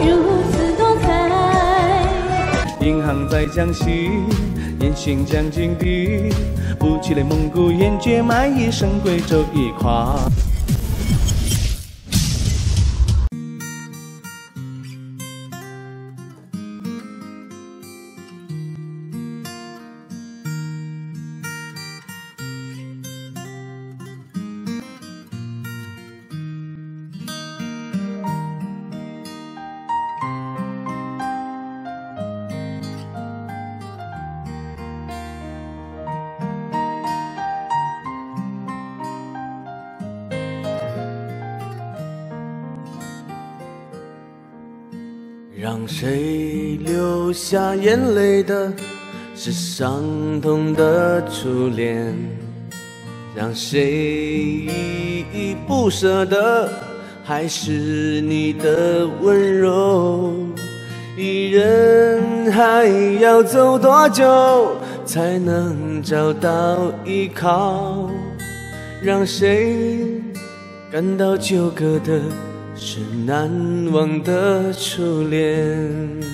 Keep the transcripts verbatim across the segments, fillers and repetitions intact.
如此多彩。 银行在江西，严刑将军地，不气馁蒙古燕绝卖一生贵州一块。让谁流下眼泪的是伤痛的初恋，让谁依依不舍的还是你的温柔。一人还要走多久才能找到依靠？让谁感到纠葛的是难忘的初恋。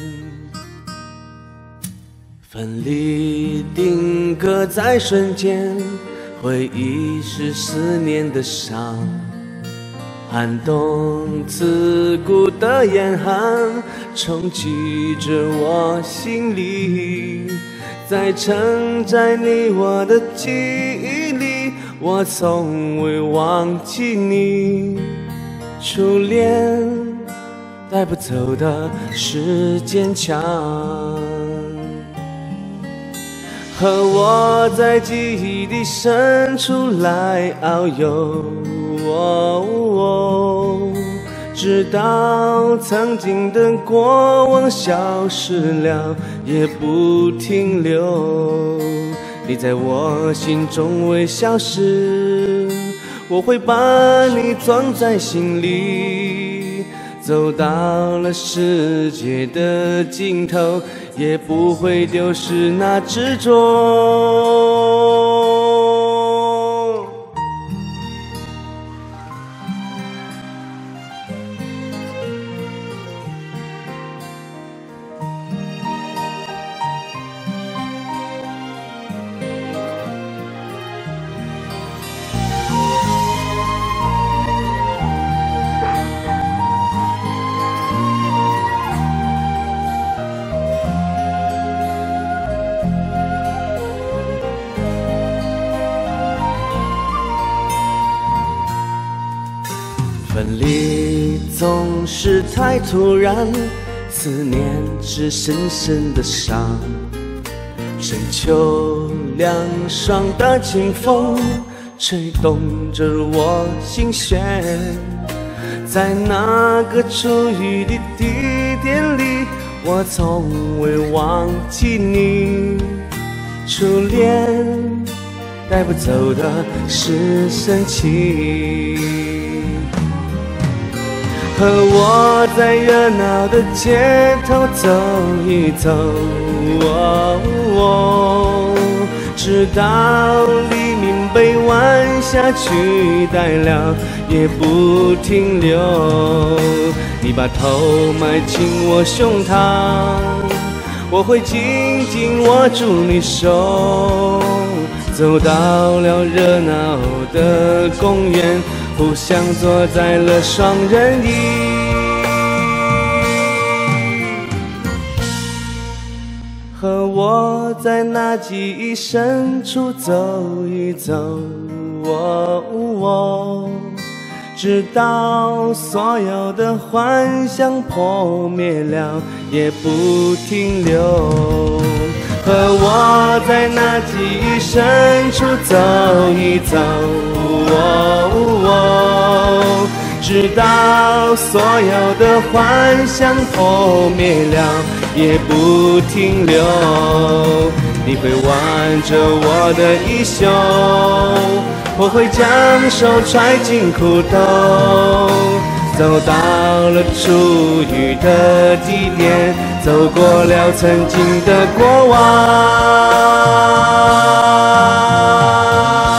分离定格在瞬间，回忆是思念的伤，寒冬刺骨的严寒冲击着我心里，在承载你我的记忆里，我从未忘记你。初恋带不走的是坚强，和我在记忆的深处来遨游，哦哦，直到曾经的过往消失了也不停留。你在我心中微笑时，我会把你装在心里，走到了世界的尽头，也不会丢失那执着。分离总是太突然，思念是深深的伤。深秋凉爽的清风吹动着我心弦，在那个初遇的地点里，我从未忘记你。初恋带不走的是深情，和我在热闹的街头走一走，哦哦，直到黎明被晚霞取代了也不停留。你把头埋进我胸膛，我会紧紧握住你手，走到了热闹的公园，互相坐在了双人椅，和我在那记忆深处走一走，哦哦，直到所有的幻想破灭了也不停留。和我在那记忆深处走一走，哦哦，直到所有的幻想破灭了也不停留。你会挽着我的衣袖，我会将手揣进裤兜，走到了初遇的地点，走过了曾经的过往。